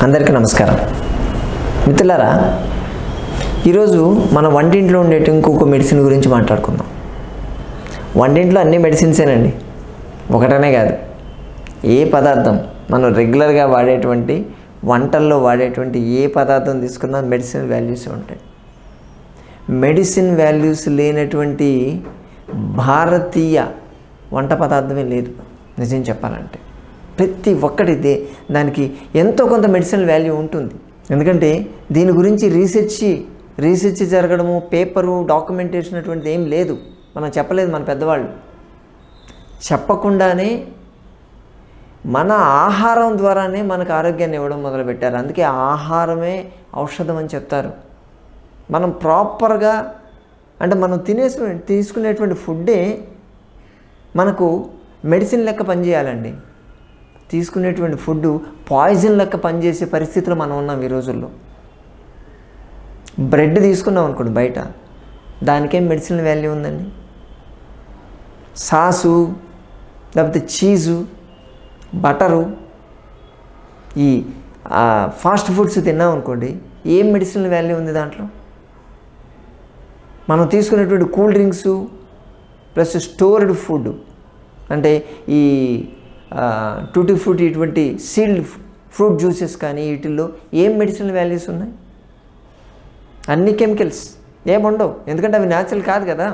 అందరికీ నమస్కారం మిత్రులారా, ఈరోజు మన వంటింట్లో ఉండే ఇంకొక మెడిసిన్ గురించి మాట్లాడుకుందాం. వంటింట్లో అన్ని మెడిసిన్సేనండి, ఒకటనే కాదు. ఏ పదార్థం మనం రెగ్యులర్గా వాడేటువంటి వంటల్లో వాడేటువంటి ఏ పదార్థం తీసుకున్నా మెడిసిన్ వాల్యూస్ ఉంటాయి. మెడిసిన్ వాల్యూస్ లేనటువంటి భారతీయ వంట పదార్థమే లేదు నిజం చెప్పాలంటే. ప్రతి ఒక్కటి దానికి ఎంతో కొంత మెడిసినల్ వాల్యూ ఉంటుంది. ఎందుకంటే దీని గురించి రీసెర్చ్ జరగడము, పేపరు, డాక్యుమెంటేషన్ అటువంటిది ఏం లేదు. మనం చెప్పలేదు, మన పెద్దవాళ్ళు చెప్పకుండానే మన ఆహారం ద్వారానే మనకు ఆరోగ్యాన్ని ఇవ్వడం మొదలుపెట్టారు. అందుకే ఆహారమే ఔషధం అని చెప్తారు. మనం ప్రాపర్గా అంటే మనం తీసుకునేటువంటి ఫుడ్డే మనకు మెడిసిన్ లెక్క పనిచేయాలండి. తీసుకునేటువంటి ఫుడ్ పాయిజన్ లెక్క పనిచేసే పరిస్థితిలో మనం ఉన్నాం ఈ రోజుల్లో. బ్రెడ్ తీసుకున్నాం అనుకోండి బయట, దానికేం మెడిసిన్ వాల్యూ ఉందండి? సాసు, లేకపోతే చీజు, బటరు, ఈ ఫాస్ట్ ఫుడ్స్ తిన్నాం అనుకోండి, ఏం మెడిసిన్ వాల్యూ ఉంది దాంట్లో? మనం తీసుకునేటువంటి cool drinks plus stored food అంటే ఈ టూటీ ఫ్రూటీ, ఇటువంటి సీల్డ్ ఫ్రూట్ జ్యూసెస్ కానీ వీటిల్లో ఏం మెడిసినల్ వాల్యూస్ ఉన్నాయి? అన్ని కెమికల్స్, ఏముండవు. ఎందుకంటే అవి న్యాచురల్ కాదు కదా.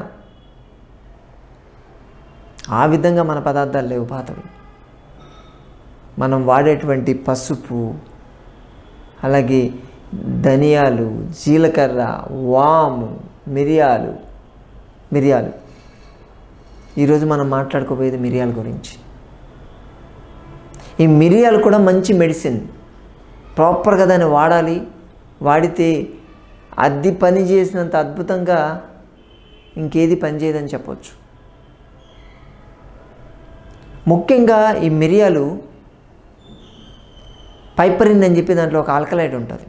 ఆ విధంగా మన పదార్థాలు లేవు పాతవి. మనం వాడేటువంటి పసుపు, అలాగే ధనియాలు, జీలకర్ర, వాము, మిరియాలు. ఈరోజు మనం మాట్లాడుకోబోయేది మిరియాల గురించి. ఈ మిరియాలు కూడా మంచి మెడిసిన్. ప్రాపర్గా దాన్ని వాడాలి. వాడితే అది పని చేసినంత అద్భుతంగా ఇంకేది పనిచేయదని చెప్పవచ్చు. ముఖ్యంగా ఈ మిరియాలు పైపరిన్ అని చెప్పి దాంట్లో ఒక ఆల్కలైడ్ ఉంటుంది.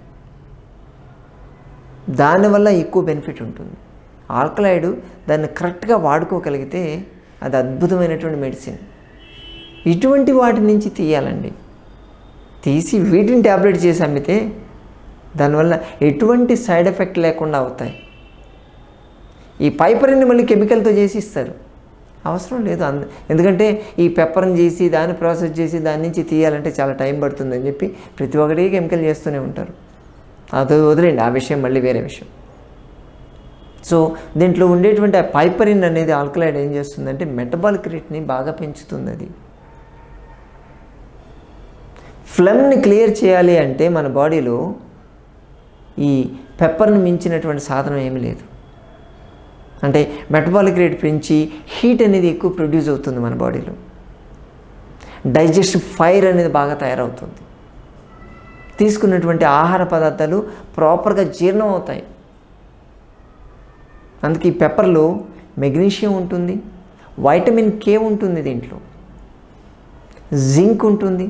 దానివల్ల ఎక్కువ బెనిఫిట్ ఉంటుంది. ఆల్కలైడ్ దాన్ని కరెక్ట్గా వాడుకోగలిగితే అది అద్భుతమైనటువంటి మెడిసిన్. ఇటువంటి వాటి నుంచి తీయాలండి. తీసి వీటిని ట్యాబ్లెట్ చేసి అమ్మితే దానివల్ల ఎటువంటి సైడ్ ఎఫెక్ట్ లేకుండా అవుతాయి. ఈ పైపరిని మళ్ళీ కెమికల్తో చేసి ఇస్తారు, అవసరం లేదు. ఎందుకంటే ఈ పెప్పర్ని చేసి దాన్ని ప్రాసెస్ చేసి దాని నుంచి తీయాలంటే చాలా టైం పడుతుందని చెప్పి ప్రతి ఒక్కటి కెమికల్ చేస్తూనే ఉంటారు. అది వదిలేండి, ఆ విషయం మళ్ళీ వేరే విషయం. సో దీంట్లో ఉండేటువంటి ఆ పైపరిన్ అనేది ఆల్కలైడ్ ఏం చేస్తుందంటే మెటబాలిక్ రేట్ని బాగా పెంచుతుంది. అది ఫ్లమ్ని క్లియర్ చేయాలి అంటే మన బాడీలో ఈ పెప్పర్ని మించినటువంటి సాధనం ఏమీ లేదు. అంటే మెటబాలిక్ రేట్ పెంచి హీట్ అనేది ఎక్కువ ప్రొడ్యూస్ అవుతుంది మన బాడీలో. డైజెస్టివ్ ఫైర్ అనేది బాగా తయారవుతుంది. తీసుకున్నటువంటి ఆహార పదార్థాలు ప్రాపర్గా జీర్ణం అవుతాయి. అందుకే ఈ పెప్పర్లో మెగ్నీషియం ఉంటుంది, వైటమిన్ కే ఉంటుంది, దీంట్లో జింక్ ఉంటుంది.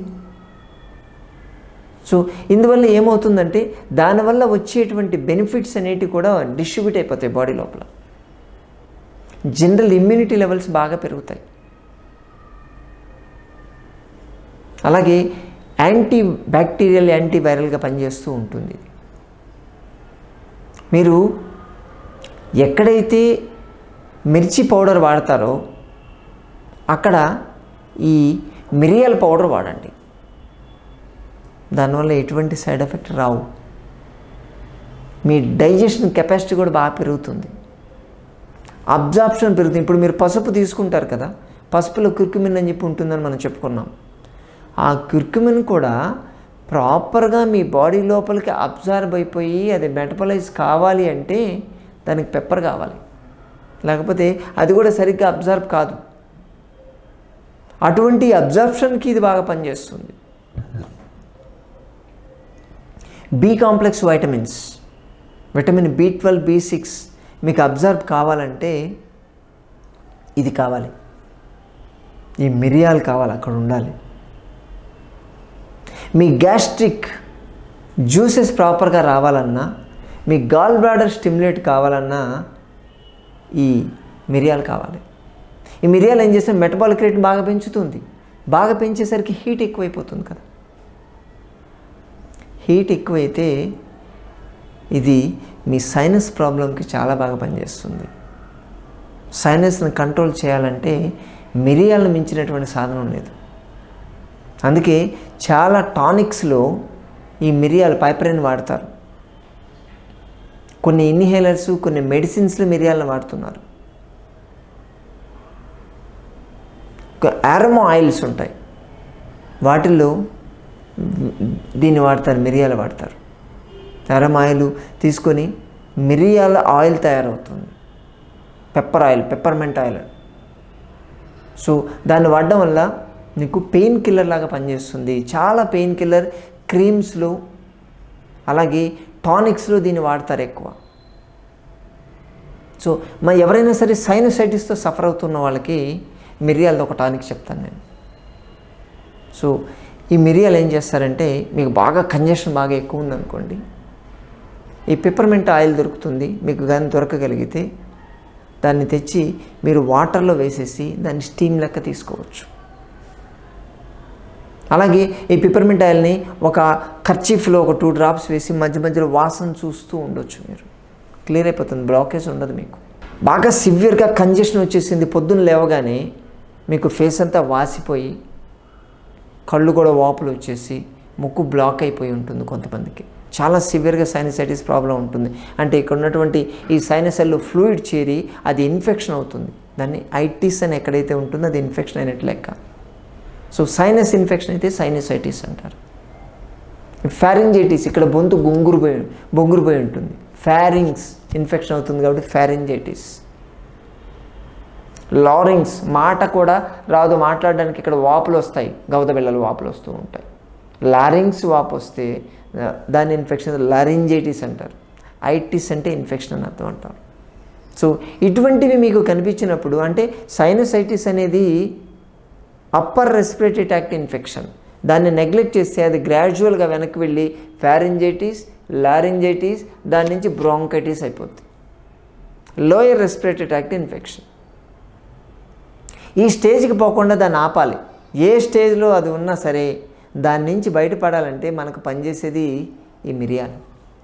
సో ఇందువల్ల ఏమవుతుందంటే దానివల్ల వచ్చేటువంటి బెనిఫిట్స్ అనేటివి కూడా డిస్ట్రిబ్యూట్ అయిపోతాయి బాడీ లోపల. జనరల్ ఇమ్యూనిటీ లెవెల్స్ బాగా పెరుగుతాయి. అలాగే యాంటీ బ్యాక్టీరియల్, యాంటీ వైరల్గా పనిచేస్తూ ఉంటుంది. మీరు ఎక్కడైతే మిర్చి పౌడర్ వాడతారో అక్కడ ఈ మిరియాల పౌడర్ వాడండి. దానివల్ల ఎటువంటి సైడ్ ఎఫెక్ట్ రావు. మీ డైజెషన్ కెపాసిటీ కూడా బాగా పెరుగుతుంది. అబ్జార్ప్షన్ పెరుగుతుంది. ఇప్పుడు మీరు పసుపు తీసుకుంటారు కదా, పసుపులో క్యుర్కుమిన్ అని చెప్పి ఉంటుందని మనం చెప్పుకున్నాం. ఆ క్యుర్కుమిన్ కూడా ప్రాపర్గా మీ బాడీ లోపలికి అబ్జార్బ్ అయిపోయి అది మెటబలైజ్ కావాలి అంటే దానికి పెప్పర్ కావాలి. లేకపోతే అది కూడా సరిగ్గా అబ్జార్బ్ కాదు. అటువంటి అబ్జార్ప్షన్కి ఇది బాగా పనిచేస్తుంది. B complex vitamins, vitamin B12, B6 మీకు అబ్జర్వ్ కావాలంటే ఇది కావాలి. ఈ మిరియాలు కావాలి, అక్కడ ఉండాలి. మీ గ్యాస్ట్రిక్ జ్యూసెస్ ప్రాపర్గా రావాలన్నా, మీ గాల్ బ్లాడర్ స్టిమ్యులేట్ కావాలన్నా ఈ మిరియాలు కావాలి. ఈ మిరియాలు ఏం చేస్తే మెటబాలిక్ రేట్ బాగా పెంచుతుంది. బాగా పెంచేసరికి హీట్ ఎక్కువైపోతుంది కదా. హీట్ ఎక్కువైతే ఇది మీ సైనస్ ప్రాబ్లంకి చాలా బాగా పనిచేస్తుంది. సైనస్ని కంట్రోల్ చేయాలంటే మిరియాలను మించినటువంటి సాధనం లేదు. అందుకే చాలా టానిక్స్లో ఈ మిరియాలు పైపరైన్ వాడతారు. కొన్ని ఇన్హేలర్స్, కొన్ని మెడిసిన్స్లో మిరియాలను వాడుతున్నారు. అరోమా ఆయిల్స్ ఉంటాయి, వాటిల్లో దీన్ని వాడతారు, మిరియాలు వాడతారు. అరోమా ఆయిల్ తీసుకొని మిరియాల ఆయిల్ తయారవుతుంది, pepper oil, peppermint oil. So దాన్ని వాడడం వల్ల మీకు పెయిన్ కిల్లర్ లాగా పనిచేస్తుంది. చాలా పెయిన్ కిల్లర్ క్రీమ్స్లో అలాగే టానిక్స్లో దీన్ని వాడతారు ఎక్కువ. సో ఎవరైనా సరే సైనసైటిస్తో సఫర్ అవుతున్న వాళ్ళకి మిరియాలతో ఒక టానిక్ చెప్తాను నేను. సో ఈ మిరియాలు ఏం చేస్తారంటే, మీకు బాగా కంజెషన్ బాగా ఎక్కువ ఉందనుకోండి, ఈ పెప్పర్మెంట్ ఆయిల్ దొరుకుతుంది, మీకు కానీ దొరకగలిగితే దాన్ని తెచ్చి మీరు వాటర్లో వేసేసి దాన్ని స్టీమ్ లెక్క తీసుకోవచ్చు. అలాగే ఈ పెప్పర్మెంట్ ఆయిల్ని ఒక కర్చీఫ్లో ఒక 2 డ్రాప్స్ వేసి మధ్య మధ్యలో వాసన చూస్తూ ఉండొచ్చు. మీరు క్లియర్ అయిపోతుంది, బ్లాకేజ్ ఉండదు. మీకు బాగా సివియర్గా కంజెషన్ వచ్చేసింది, పొద్దున్న లేవగానే మీకు ఫేస్ అంతా వాసిపోయి కళ్ళు కూడా వాపులు వచ్చేసి ముక్కు బ్లాక్ అయిపోయి ఉంటుంది. కొంతమందికి చాలా సివియర్గా సైనసైటిస్ ప్రాబ్లం ఉంటుంది. అంటే ఇక్కడ ఉన్నటువంటి ఈ సైనసల్లో ఫ్లూయిడ్ చేరి అది ఇన్ఫెక్షన్ అవుతుంది. దాన్ని ఐటిస్ అని ఎక్కడైతే ఉంటుందో అది ఇన్ఫెక్షన్ అయినట్టు లెక్క. సో సైనస్ ఇన్ఫెక్షన్ అయితే సైనసైటిస్ అంటారు. ఫ్యారింజైటిస్, ఇక్కడ బొంతు బొంగురుపోయి ఉంటుంది, ఫ్యారింగ్స్ ఇన్ఫెక్షన్ అవుతుంది కాబట్టి ఫ్యారింజైటిస్. లారింగ్స్, మాట కూడా రాదు, మాట్లాడడానికి ఇక్కడ వాపులు వస్తాయి, గవద బిళ్ళలు వాపులు వస్తూ ఉంటాయి. లారింగ్స్ వాపు వస్తే దాని ఇన్ఫెక్షన్ లారింజైటిస్ అంటారు. ఐటిస్ అంటే ఇన్ఫెక్షన్ అని అర్థం అంటారు. సో ఇటువంటివి మీకు కనిపించినప్పుడు అంటే సైనసైటిస్ అనేది అప్పర్ రెస్పిరేటరీ ట్రాక్ట్ ఇన్ఫెక్షన్. దాన్ని నెగ్లెక్ట్ చేస్తే అది గ్రాడ్యువల్గా వెనక్కి వెళ్ళి ఫ్యారింజైటిస్, లారింజైటిస్, దాని నుంచి బ్రాంకైటిస్ అయిపోతుంది. Lower respiratory tract infection. ఈ స్టేజ్కి పోకుండా దాన్ని ఆపాలి. ఏ స్టేజ్లో అది ఉన్నా సరే దాని నుంచి బయటపడాలంటే మనకు పనిచేసేది ఈ మిరియాలు.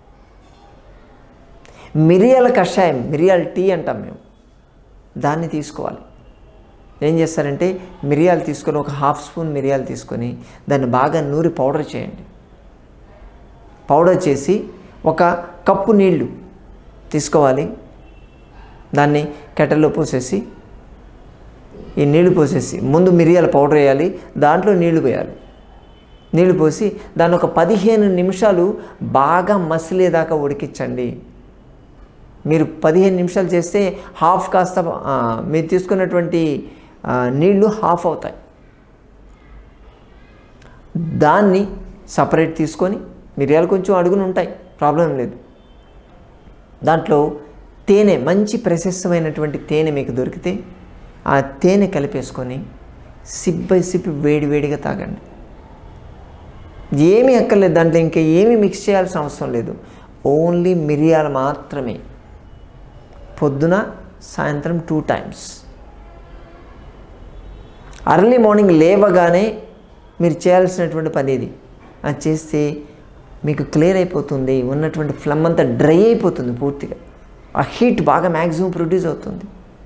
మిరియాల కషాయం, మిరియాల టీ అంటాం మేము, దాన్ని తీసుకోవాలి. ఏం చేస్తారంటే మిరియాలు తీసుకొని ఒక 1/2 స్పూన్ మిరియాలు తీసుకొని దాన్ని బాగా నూరి పౌడర్ చేయండి. పౌడర్ చేసి ఒక కప్పు నీళ్లు తీసుకోవాలి. దాన్ని కెటల్లో పోసేసి ఈ నీళ్లు పోసేసి ముందు మిరియాల పౌడర్ వేయాలి, దాంట్లో నీళ్లు పోయాలి. నీళ్లు పోసి దాన్ని ఒక 15 నిమిషాలు బాగా మసిలేదాకా ఉడికించండి. మీరు 15 నిమిషాలు చేస్తే హాఫ్ కాస్త మీరు తీసుకున్నటువంటి నీళ్లు హాఫ్ అవుతాయి. దాన్ని సపరేట్ తీసుకొని, మిరియాలు కొంచెం అడుగున ఉంటాయి, ప్రాబ్లం లేదు. దాంట్లో తేనె, మంచి ప్రశస్తమైనటువంటి తేనె మీకు దొరికితే ఆ తేనె కలిపేసుకొని సిప్ బై సిప్ వేడివేడిగా తాగండి. ఏమీ అక్కర్లేదు, దాంట్లో ఇంకా ఏమీ మిక్స్ చేయాల్సిన అవసరం లేదు. ఓన్లీ మిరియాలు మాత్రమే. పొద్దున సాయంత్రం 2 టైమ్స్. అర్లీ మార్నింగ్ లేవగానే మీరు చేయాల్సినటువంటి పని ఇది. అది చేస్తే మీకు క్లియర్ అయిపోతుంది, ఉన్నటువంటి ఫ్లమ్ అంతా డ్రై అయిపోతుంది పూర్తిగా. ఆ హీట్ బాగా మ్యాక్సిమం ప్రొడ్యూస్ అవుతుంది.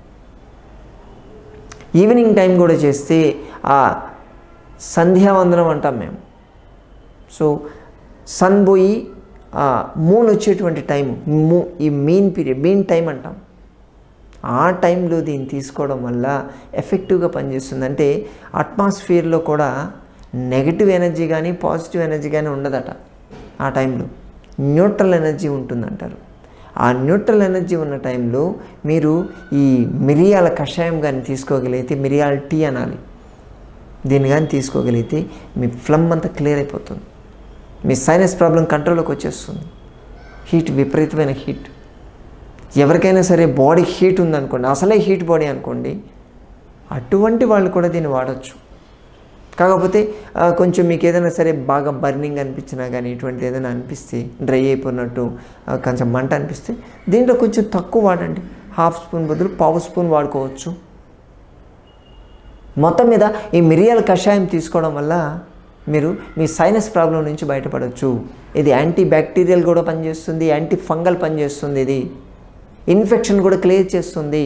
ఈవినింగ్ టైం కూడా చేస్తే ఆ సంధ్యావందనం అంటాం మేము. సో సన్ పోయి మూన్ వచ్చేటువంటి టైము, ఈ మీన్ పీరియడ్, మీన్ టైం అంటాం. ఆ టైంలో దీన్ని తీసుకోవడం వల్ల ఎఫెక్టివ్గా పనిచేస్తుంది. అంటే అట్మాస్ఫియర్లో కూడా నెగటివ్ ఎనర్జీ కానీ పాజిటివ్ ఎనర్జీ కానీ ఉండదట. ఆ టైంలో న్యూట్రల్ ఎనర్జీ ఉంటుందంటారు. ఆ న్యూట్రల్ ఎనర్జీ ఉన్న టైంలో మీరు ఈ మిరియాల కషాయం కానీ తీసుకోగలిగితే, మిరియాల టీ అనాలి, దీన్ని కానీ తీసుకోగలిగితే మీ ఫ్లమ్ అంతా క్లియర్ అయిపోతుంది. మీ సైనస్ ప్రాబ్లం కంట్రోల్లోకి వచ్చేస్తుంది. హీట్, విపరీతమైన హీట్. ఎవరికైనా సరే బాడీ హీట్ ఉందనుకోండి, అసలే హీట్ బాడీ అనుకోండి, అటువంటి వాళ్ళు కూడా దీన్ని వాడచ్చు. కాకపోతే కొంచెం మీకు ఏదైనా సరే బాగా బర్నింగ్ అనిపించినా కానీ, ఇటువంటి ఏదైనా అనిపిస్తే, డ్రై అయిపోయినట్టు కొంచెం మంట అనిపిస్తే దీంట్లో కొంచెం తక్కువ వాడండి. 1/2 స్పూన్ బదులు 1/4 స్పూన్ వాడుకోవచ్చు. మొత్తం మీద ఈ మిరియాల కషాయం తీసుకోవడం వల్ల మీరు మీ సైనస్ ప్రాబ్లం నుంచి బయటపడవచ్చు. ఇది యాంటీ బ్యాక్టీరియల్ కూడా పనిచేస్తుంది, యాంటీ ఫంగల్ పనిచేస్తుంది, ఇది ఇన్ఫెక్షన్ కూడా క్లియర్ చేస్తుంది,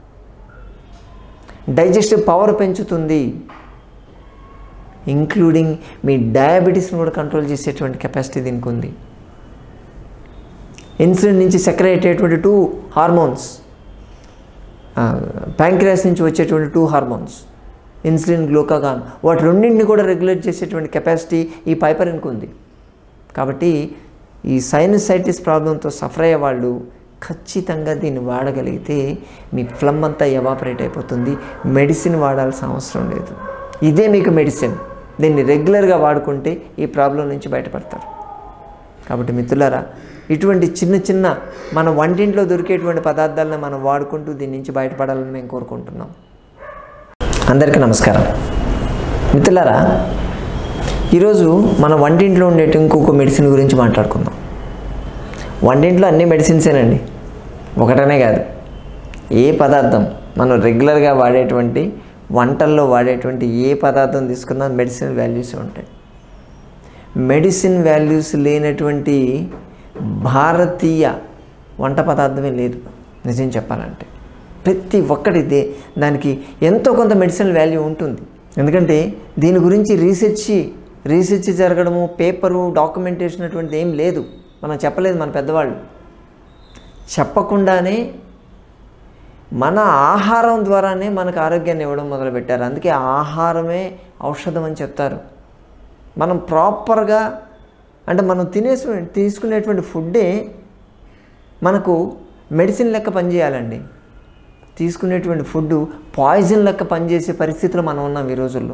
డైజెస్టివ్ పవర్ పెంచుతుంది, ఇంక్లూడింగ్ మీ డయాబెటీస్ని కూడా కంట్రోల్ చేసేటువంటి కెపాసిటీ దీనికి ఉంది. ఇన్సులిన్ నుంచి సెక్రెట్ అయ్యేటువంటి 2 హార్మోన్స్, ప్యాంక్రియాస్ నుంచి వచ్చేటువంటి 2 హార్మోన్స్, ఇన్సులిన్, గ్లూకాగాన్, వాటి రెండింటిని కూడా రెగ్యులేట్ చేసేటువంటి కెపాసిటీ ఈ పైపరిన్కి ఉంది. కాబట్టి ఈ సైనసైటిస్ ప్రాబ్లంతో సఫర్ అయ్యే వాళ్ళు ఖచ్చితంగా దీన్ని వాడగలిగితే మీ ఫ్లమ్ అంతా ఎవాపరేట్ అయిపోతుంది. మెడిసిన్ వాడాల్సిన అవసరం లేదు. ఇదే మీకు మెడిసిన్. దీన్ని రెగ్యులర్గా వాడుకుంటే ఈ ప్రాబ్లం నుంచి బయటపడతారు. కాబట్టి మిత్రులారా, ఇటువంటి చిన్న చిన్న మన వంటింట్లో దొరికేటువంటి పదార్థాలను మనం వాడుకుంటూ దీని నుంచి బయటపడాలని మేము కోరుకుంటున్నాం. అందరికీ నమస్కారం. మిత్రులారా, ఈరోజు మన వంటింట్లో ఉండే ఇంకొక మెడిసిన్ గురించి మాట్లాడుకుందాం. వంటింట్లో అన్ని మెడిసిన్సేనండి, ఒకటనే కాదు. ఏ పదార్థం మనం రెగ్యులర్గా వాడేటువంటి వంటల్లో వాడేటువంటి ఏ పదార్థం తీసుకున్నా మెడిసిన్ వాల్యూస్ ఉంటాయి. మెడిసిన్ వాల్యూస్ లేనటువంటి భారతీయ వంట పదార్థమే లేదు నిజం చెప్పాలంటే. ప్రతి ఒక్కటి దానికి ఎంతో కొంత మెడిసినల్ వాల్యూ ఉంటుంది. ఎందుకంటే దీని గురించి రీసెర్చ్ జరగడము, పేపరు, డాక్యుమెంటేషన్ అటువంటిది ఏం లేదు. మనం చెప్పలేదు, మన పెద్దవాళ్ళు చెప్పకుండానే మన ఆహారం ద్వారానే మనకు ఆరోగ్యాన్ని ఇవ్వడం మొదలుపెట్టారు. అందుకే ఆహారమే ఔషధం అని చెప్తారు. మనం ప్రాపర్గా అంటే మనం తీసుకునేటువంటి ఫుడ్డే మనకు మెడిసిన్ లెక్క పనిచేయాలండి. తీసుకునేటువంటి ఫుడ్ పాయిజన్ లెక్క పనిచేసే పరిస్థితిలో మనం ఉన్నాం ఈ రోజుల్లో.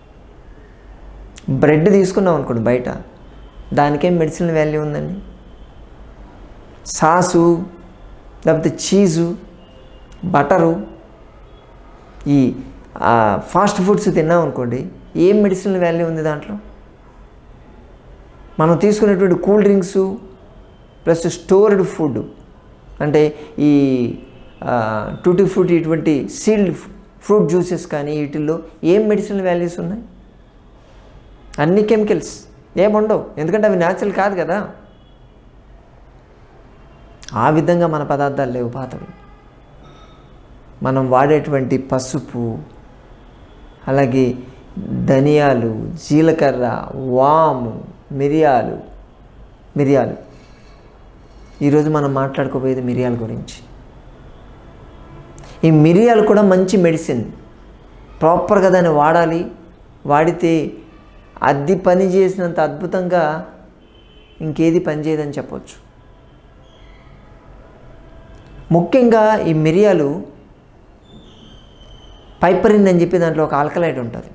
బ్రెడ్ తీసుకున్నాం అనుకోండి బయట, దానికేం మెడిసిన్ వాల్యూ ఉందండి? సాసు, లేకపోతే చీజు, బటరు, ఈ ఫాస్ట్ ఫుడ్స్ తిన్నాం అనుకోండి, ఏం మెడిసిన్ వాల్యూ ఉంది దాంట్లో? మనం తీసుకునేటువంటి cool drinks plus stored food అంటే ఈ టూటీ ఫ్రూటీ, ఇటువంటి సీల్డ్ ఫ్రూట్ జ్యూసెస్ కానీ వీటిల్లో ఏం మెడిసిన్ వాల్యూస్ ఉన్నాయి? అన్ని కెమికల్స్, ఏముండవు. ఎందుకంటే అవి న్యాచురల్ కాదు కదా. ఆ విధంగా మన పదార్థాలు లేవు పాతవి. మనం వాడేటువంటి పసుపు, అలాగే ధనియాలు, జీలకర్ర, వాము, మిరియాలు. ఈరోజు మనం మాట్లాడుకోబోయేది మిరియాల గురించి. ఈ మిరియాలు కూడా మంచి మెడిసిన్. ప్రాపర్గా దాన్ని వాడాలి. వాడితే అది పని చేసినంత అద్భుతంగా ఇంకేది పనిచేయదని చెప్పవచ్చు. ముఖ్యంగా ఈ మిరియాలు పైపరిన్ అని చెప్పి దాంట్లో ఒక ఆల్కలైడ్ ఉంటుంది.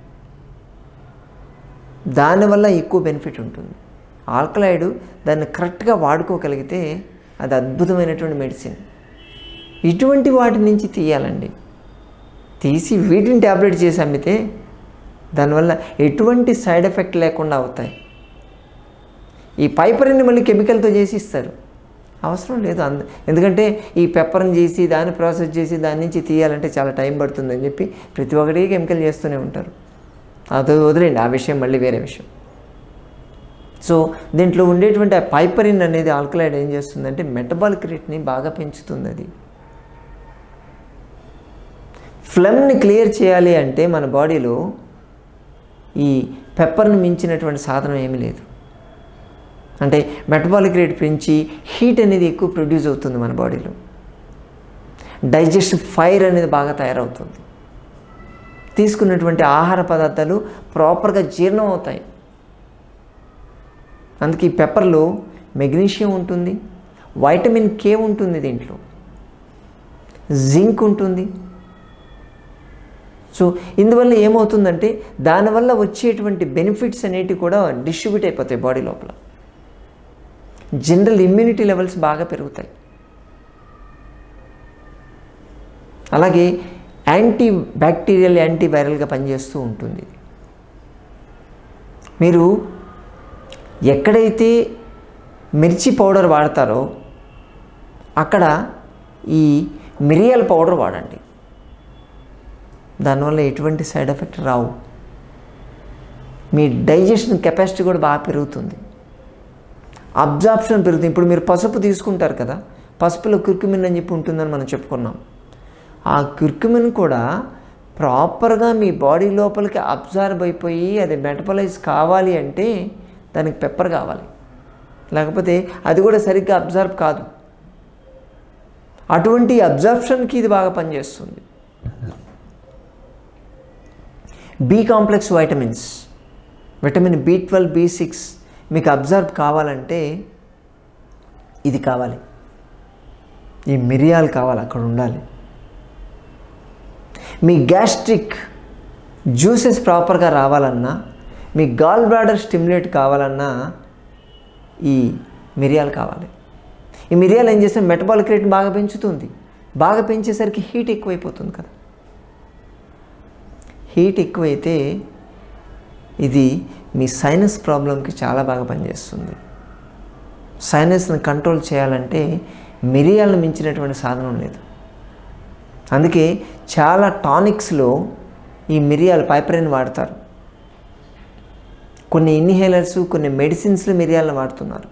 దానివల్ల ఎక్కువ బెనిఫిట్ ఉంటుంది. ఆల్కలైడ్ దాన్ని కరెక్ట్గా వాడుకోగలిగితే అది అద్భుతమైనటువంటి మెడిసిన్. ఇటువంటి వాటి నుంచి తీయాలండి. తీసి వీటిని ట్యాబ్లెట్ చేసి అమ్మితే దానివల్ల ఎటువంటి సైడ్ ఎఫెక్ట్ లేకుండా అవుతాయి. ఈ పైపరిన్ని మళ్ళీ కెమికల్తో చేసి ఇస్తారు, అవసరం లేదు. ఎందుకంటే ఈ పెప్పర్ని చేసి దాన్ని ప్రాసెస్ చేసి దాని నుంచి తీయాలంటే చాలా టైం పడుతుందని చెప్పి ప్రతి ఒక్కటి కెమికల్ చేస్తూనే ఉంటారు. అది వదిలేండి, ఆ విషయం మళ్ళీ వేరే విషయం. సో దీంట్లో ఉండేటువంటి ఆ పైపరిన్ అనేది ఆల్కలైడ్ ఏం చేస్తుందంటే మెటబాలిక్ రేట్ని బాగా పెంచుతుంది. అది ఫ్లమ్ని క్లియర్ చేయాలి అంటే మన బాడీలో ఈ పెప్పర్ని మించినటువంటి సాధనం ఏమీ లేదు. అంటే మెటబాలిక్ రేట్ పెంచి హీట్ అనేది ఎక్కువ ప్రొడ్యూస్ అవుతుంది మన బాడీలో. డైజెస్టివ్ ఫైర్ అనేది బాగా తయారవుతుంది. తీసుకున్నటువంటి ఆహార పదార్థాలు ప్రాపర్గా జీర్ణం అవుతాయి. అందుకే ఈ పెప్పర్లో మెగ్నీషియం ఉంటుంది, వైటమిన్ కే ఉంటుంది, దీంట్లో జింక్ ఉంటుంది. సో ఇందువల్ల ఏమవుతుందంటే దానివల్ల వచ్చేటువంటి బెనిఫిట్స్ అనేటివి కూడా డిస్ట్రిబ్యూట్ అయిపోతాయి బాడీ లోపల. జనరల్ ఇమ్యూనిటీ లెవెల్స్ బాగా పెరుగుతాయి. అలాగే యాంటీ బ్యాక్టీరియల్, యాంటీ వైరల్గా పనిచేస్తూ ఉంటుంది. మీరు ఎక్కడైతే మిర్చి పౌడర్ వాడతారో అక్కడ ఈ మిరియాల పౌడర్ వాడండి. దానివల్ల ఎటువంటి సైడ్ ఎఫెక్ట్ రావు. మీ డైజెషన్ కెపాసిటీ కూడా బాగా పెరుగుతుంది, అబ్జార్ప్షన్ పెరుగుతుంది. ఇప్పుడు మీరు పసుపు తీసుకుంటారు కదా, పసుపులో క్యుర్కుమిన్ అని చెప్పి ఉంటుందని మనం చెప్పుకున్నాం. ఆ క్యుర్కుమిన్ కూడా ప్రాపర్గా మీ బాడీ లోపలికి అబ్జార్బ్ అయిపోయి అది మెటబలైజ్ కావాలి అంటే దానికి పెప్పర్ కావాలి, లేకపోతే అది కూడా సరిగ్గా అబ్జార్బ్ కాదు. అటువంటి అబ్జార్ప్షన్కి ఇది బాగా పనిచేస్తుంది. B complex vitamins, vitamin B12, B6 మీకు అబ్జర్వ్ కావాలంటే ఇది కావాలి, ఈ మిరియాలు కావాలి, అక్కడ ఉండాలి. మీ గ్యాస్ట్రిక్ జ్యూసెస్ ప్రాపర్గా రావాలన్నా, మీ గాల్ బ్లాడర్ స్టిమ్యులేట్ కావాలన్నా ఈ మిరియాలు కావాలి. ఈ మిరియాలు ఏం చేస్తే మెటబాలిక్ రేట్ బాగా పెంచుతుంది. బాగా పెంచేసరికి హీట్ ఎక్కువైపోతుంది కదా. హీట్ ఎక్కువైతే ఇది మీ సైనస్ ప్రాబ్లంకి చాలా బాగా పనిచేస్తుంది. సైనస్ని కంట్రోల్ చేయాలంటే మిరియాలను మించినటువంటి సాధనం లేదు. అందుకే చాలా టానిక్స్లో ఈ మిరియాలు పైపరైన్ వాడతారు. కొన్ని ఇన్హేలర్స్, కొన్ని మెడిసిన్స్లో మిరియాలను వాడుతున్నారు.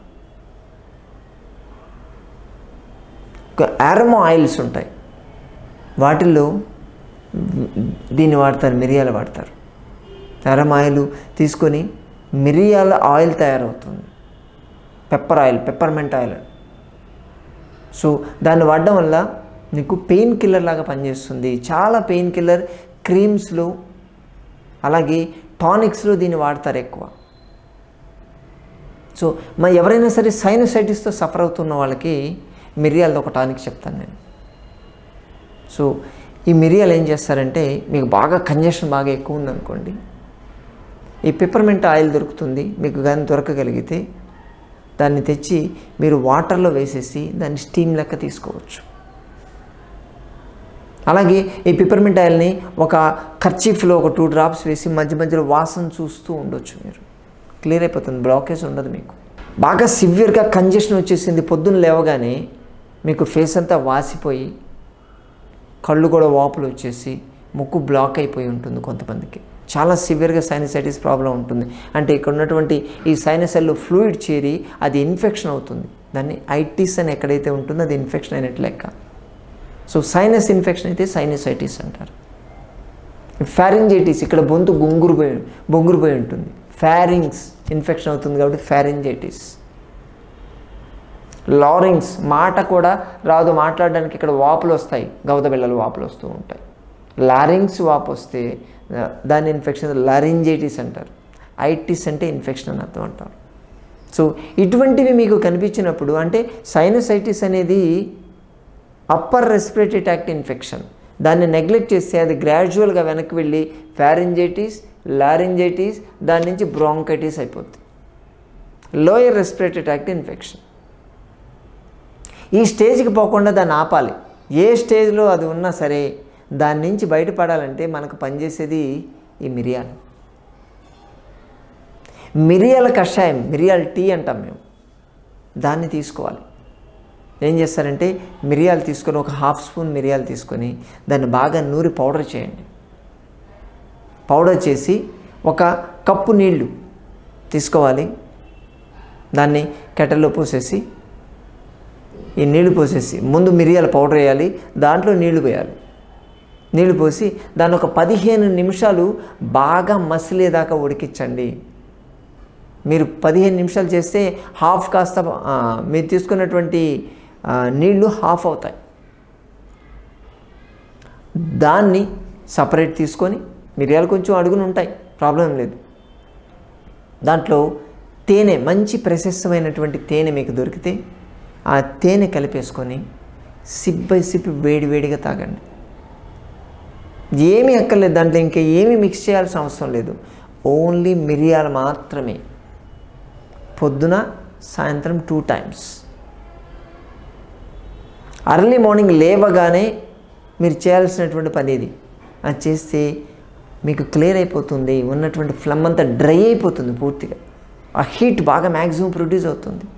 అరోమా ఆయిల్స్ ఉంటాయి, వాటిల్లో దీన్ని వాడతారు, మిరియాలు వాడతారు. అరోమా ఆయిల్ తీసుకొని మిరియాల ఆయిల్ తయారవుతుంది, pepper oil, peppermint oil. So దాన్ని వాడడం వల్ల నీకు పెయిన్ కిల్లర్ లాగా పనిచేస్తుంది. చాలా పెయిన్ కిల్లర్ క్రీమ్స్లో అలాగే టానిక్స్లో దీన్ని వాడతారు ఎక్కువ. సో ఎవరైనా సరే సైనసైటిస్తో సఫర్ అవుతున్న వాళ్ళకి మిరియాలతో ఒక టానిక్ చెప్తాను నేను. సో ఈ మిరియాలు ఏం చేస్తారంటే, మీకు బాగా కంజెషన్ బాగా ఎక్కువ ఉందనుకోండి, ఈ పెప్పర్మెంట్ ఆయిల్ దొరుకుతుంది, మీకు కానీ దొరకగలిగితే దాన్ని తెచ్చి మీరు వాటర్లో వేసేసి దాన్ని స్టీమ్ లెక్క తీసుకోవచ్చు. అలాగే ఈ పెప్పర్మెంట్ ఆయిల్ని ఒక కర్చీఫ్లో ఒక 2 డ్రాప్స్ వేసి మధ్య మధ్యలో వాసన చూస్తూ ఉండొచ్చు. మీరు క్లియర్ అయిపోతుంది, బ్లాకేజ్ ఉండదు. మీకు బాగా సివియర్గా కంజెషన్ వచ్చేసింది, పొద్దున్న లేవగానే మీకు ఫేస్ అంతా వాసిపోయి కళ్ళు కూడా వాపులు వచ్చేసి ముక్కు బ్లాక్ అయిపోయి ఉంటుంది. కొంతమందికి చాలా సివియర్గా సైనసైటిస్ ప్రాబ్లం ఉంటుంది. అంటే ఇక్కడ ఉన్నటువంటి ఈ సైనసల్లో ఫ్లూయిడ్ చేరి అది ఇన్ఫెక్షన్ అవుతుంది. దాన్ని ఐటిస్ అని ఎక్కడైతే ఉంటుందో అది ఇన్ఫెక్షన్ అయినట్లు లెక్క. సో సైనస్ ఇన్ఫెక్షన్ అయితే సైనసైటిస్ అంటారు. ఫ్యారింజైటిస్, ఇక్కడ బొంతు బొంగురుపోయి ఉంటుంది, ఫ్యారింగ్స్ ఇన్ఫెక్షన్ అవుతుంది కాబట్టి ఫ్యారింజైటిస్. లారింగ్స్, మాట కూడా రాదు, మాట్లాడడానికి ఇక్కడ వాపులు వస్తాయి, గవద బిళ్ళలు వాపులు వస్తూ ఉంటాయి. లారింగ్స్ వాపు వస్తే దాని ఇన్ఫెక్షన్ లారింజైటిస్ అంటారు. ఐటిస్ అంటే ఇన్ఫెక్షన్ అని అర్థం అంటారు. సో ఇటువంటివి మీకు కనిపించినప్పుడు అంటే సైనసైటిస్ అనేది అప్పర్ రెస్పిరేటరీ ట్రాక్ట్ ఇన్ఫెక్షన్. దాన్ని నెగ్లెక్ట్ చేస్తే అది గ్రాడ్యువల్గా వెనక్కి వెళ్ళి ఫ్యారింజైటిస్, లారింజైటిస్, దాని నుంచి బ్రాంకైటిస్ అయిపోతుంది, లోయర్ రెస్పిరేటరీ ట్రాక్ట్ ఇన్ఫెక్షన్. ఈ స్టేజ్కి పోకుండా దాన్ని ఆపాలి. ఏ స్టేజ్లో అది ఉన్నా సరే దాని నుంచి బయటపడాలంటే మనకు పనిచేసేది ఈ మిరియాలు. మిరియాల కషాయం, మిరియాల టీ అంటాం మేము, దాన్ని తీసుకోవాలి. ఏం చేస్తారంటే మిరియాలు తీసుకొని ఒక 1/2 స్పూన్ మిరియాలు తీసుకొని దాన్ని బాగా నూరి పౌడర్ చేయండి. పౌడర్ చేసి ఒక కప్పు నీళ్లు తీసుకోవాలి. దాన్ని కెటల్లో పోసేసి ఈ నీళ్లు పోసేసి ముందు మిరియాల పౌడర్ వేయాలి, దాంట్లో నీళ్లు పోయాలి. నీళ్లు పోసి దాన్ని ఒక 15 నిమిషాలు బాగా మసిలేదాకా ఉడికించండి. మీరు 15 నిమిషాలు చేస్తే హాఫ్ కాస్త మీరు తీసుకున్నటువంటి నీళ్లు హాఫ్ అవుతాయి. దాన్ని సపరేట్ తీసుకొని, మిరియాలు కొంచెం అడుగున ఉంటాయి, ప్రాబ్లం లేదు. దాంట్లో తేనె, మంచి ప్రశస్తమైనటువంటి తేనె మీకు దొరికితే ఆ తేనె కలిపేసుకొని సిప్ బై సిప్ వేడివేడిగా తాగండి. ఏమీ అక్కర్లేదు, దాంట్లో ఇంకా ఏమీ మిక్స్ చేయాల్సిన అవసరం లేదు. ఓన్లీ మిరియాలు మాత్రమే. పొద్దున సాయంత్రం 2 టైమ్స్. అర్లీ మార్నింగ్ లేవగానే మీరు చేయాల్సినటువంటి పని ఇది. అది చేస్తే మీకు క్లియర్ అయిపోతుంది, ఉన్నటువంటి ఫ్లమ్ అంతా డ్రై అయిపోతుంది పూర్తిగా. ఆ హీట్ బాగా మ్యాక్సిమం ప్రొడ్యూస్ అవుతుంది.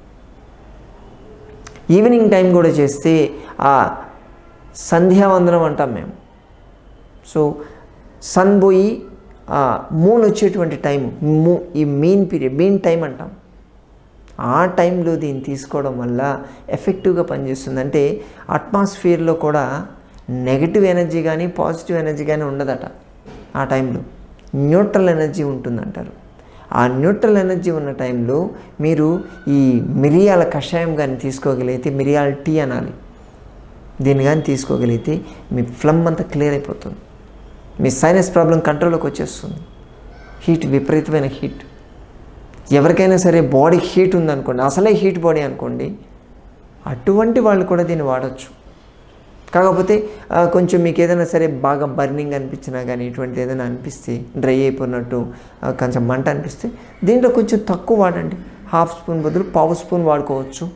ఈవినింగ్ టైం కూడా చేస్తే ఆ సంధ్యావందనం అంటాం మేము. సో సన్ పోయి మూన్ వచ్చేటువంటి టైం, ఈ మీన్ టైం అంటాం. ఆ టైంలో దీన్ని తీసుకోవడం వల్ల ఎఫెక్టివ్గా పనిచేస్తుంది. అంటే అట్మాస్ఫియర్లో కూడా నెగిటివ్ ఎనర్జీ కానీ పాజిటివ్ ఎనర్జీ కానీ ఉండదట. ఆ టైంలో న్యూట్రల్ ఎనర్జీ ఉంటుందంటారు. ఆ న్యూట్రల్ ఎనర్జీ ఉన్న టైంలో మీరు ఈ మిరియాల కషాయం కానీ తీసుకోగలిగితే, మిరియాల టీ అనాలి, దీన్ని కానీ తీసుకోగలిగితే మీ ఫ్లమ్ అంతా క్లియర్ అయిపోతుంది. మీ సైనస్ ప్రాబ్లం కంట్రోల్లోకి వచ్చేస్తుంది. హీట్, విపరీతమైన హీట్, ఎవరికైనా సరే బాడీ హీట్ ఉందనుకోండి, అసలే హీట్ బాడీ అనుకోండి, అటువంటి వాళ్ళు కూడా దీన్ని వాడచ్చు. కాకపోతే కొంచెం మీకు ఏదైనా సరే బాగా బర్నింగ్ అనిపించినా కానీ, ఇటువంటి ఏదైనా అనిపిస్తే, డ్రై అయిపోయినట్టు కొంచెం మంట అనిపిస్తే దీంట్లో కొంచెం తక్కువ వాడండి. 1/2 స్పూన్ బదులు 1/4 స్పూన్ వాడుకోవచ్చు.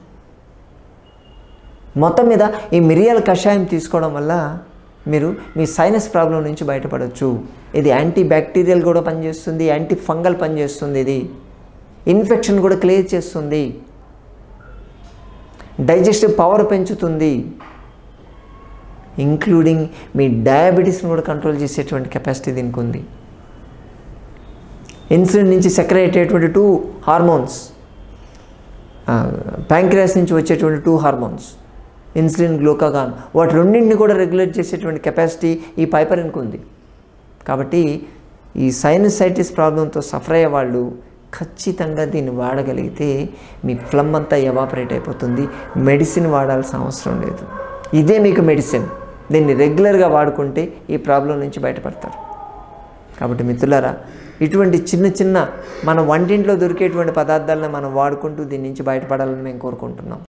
మొత్తం మీద ఈ మిరియాల కషాయం తీసుకోవడం వల్ల మీరు మీ సైనస్ ప్రాబ్లం నుంచి బయటపడవచ్చు. ఇది యాంటీ బ్యాక్టీరియల్ కూడా పనిచేస్తుంది, యాంటీ ఫంగల్ పనిచేస్తుంది, ఇది ఇన్ఫెక్షన్ కూడా క్లియర్ చేస్తుంది, డైజెస్టివ్ పవర్ పెంచుతుంది, ఇంక్లూడింగ్ మీ డయాబెటీస్ని కూడా కంట్రోల్ చేసేటువంటి కెపాసిటీ దీనికి ఉంది. ఇన్సులిన్ నుంచి సెక్రెట్ అయ్యేటువంటి 2 హార్మోన్స్, ప్యాంక్రియాస్ నుంచి వచ్చేటువంటి 2 హార్మోన్స్, ఇన్సులిన్, గ్లూకాగాన్, వాటి రెండింటిని కూడా రెగ్యులేట్ చేసేటువంటి కెపాసిటీ ఈ పైపరిన్కి ఉంది. కాబట్టి ఈ సైనసైటిస్ ప్రాబ్లంతో సఫర్ అయ్యే వాళ్ళు ఖచ్చితంగా దీన్ని వాడగలిగితే మీ ఫ్లమ్ అంతా ఎవాపరేట్ అయిపోతుంది. మెడిసిన్ వాడాల్సిన అవసరం లేదు. ఇదే మీకు మెడిసిన్. దీన్ని రెగ్యులర్గా వాడుకుంటే ఈ ప్రాబ్లం నుంచి బయటపడతారు. కాబట్టి మిత్రులారా, ఇటువంటి చిన్న చిన్న మన వంటింట్లో దొరికేటువంటి పదార్థాలను మనం వాడుకుంటూ దీని నుంచి బయటపడాలని మేము కోరుకుంటున్నాం.